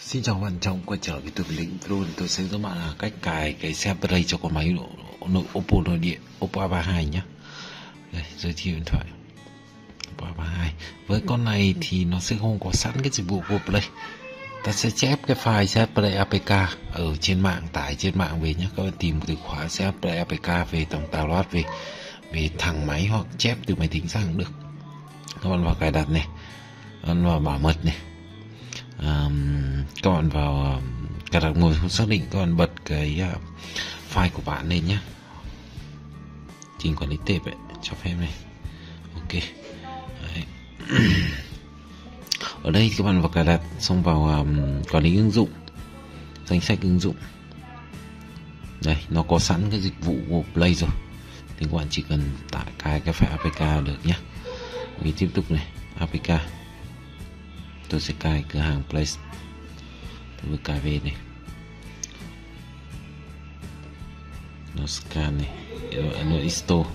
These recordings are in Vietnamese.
Xin chào các bạn, trong quay trở lại từ link video tôi sẽ giúp bạn là cách cài cái SharePlay cho con máy Oppo nội địa Oppo A32 nhé. Đây, giới thiệu điện thoại Oppo A32. Với con này thì nó sẽ không có sẵn cái dịch vụ của Play. Ta sẽ chép cái file SharePlay APK ở trên mạng, tải trên mạng về nhé. Các bạn tìm từ khóa SharePlay APK về, tổng download về thẳng máy hoặc chép từ máy tính sang cũng được. Các bạn vào cài đặt này, các bạn vào bảo mật này. Các bạn vào cài đặt nguồn không xác định, các bạn bật cái file của bạn lên nhé, trình quản lý tệp ấy, cho phép này, ok. Đấy. Ở đây các bạn vào cài đặt xong vào quản lý ứng dụng, danh sách ứng dụng. Đây, nó có sẵn cái dịch vụ của Play rồi thì các bạn chỉ cần tải cài cái file APK được nhé. Mình tiếp tục này, APK tôi sẽ cài cửa hàng Play, tôi vừa cài về này, nó scan này, nó install.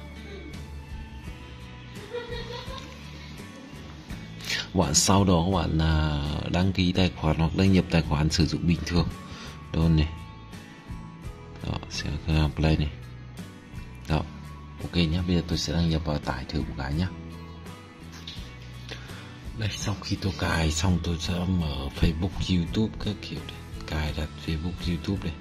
Bạn sau đó các bạn đăng ký tài khoản hoặc đăng nhập tài khoản sử dụng bình thường, đơn này, đó sẽ cửa hàng Play này, đó, ok nhé. Bây giờ tôi sẽ đăng nhập vào tải thử một cái nhé. Đây, sau khi tôi cài xong tôi sẽ mở Facebook, YouTube các kiểu này. Cài đặt Facebook, YouTube đây,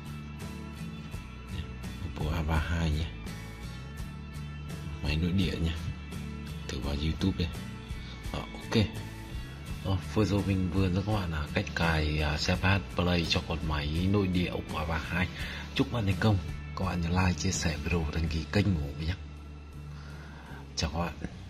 Oppo A32 nhé, máy nội địa nhé, thử vào YouTube đây. Đó, ok. Vừa rồi mình vừa cho các bạn là cách cài SharePlay cho con máy nội địa Oppo A32. Chúc bạn thành công. Các bạn nhớ like, chia sẻ video, đăng ký kênh của mình nhé. Chào các bạn.